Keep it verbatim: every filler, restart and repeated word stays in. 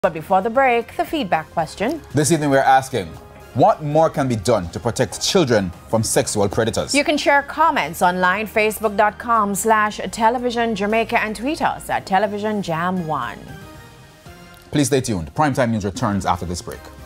But before the break, the feedback question. This evening we're asking, what more can be done to protect children from sexual predators? You can share comments online, facebook.com slash television Jamaica, and tweet us at television jam one. Please stay tuned. Primetime News returns after this break.